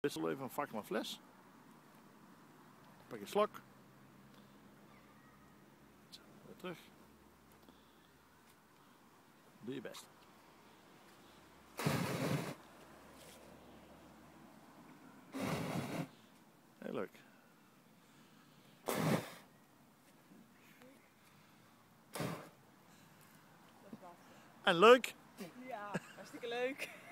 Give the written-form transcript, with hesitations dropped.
Wissel even van fakkel naar fles. Pak je slok. Zo, weer terug. Doe je best. Heel leuk. En leuk. Ja, hartstikke leuk.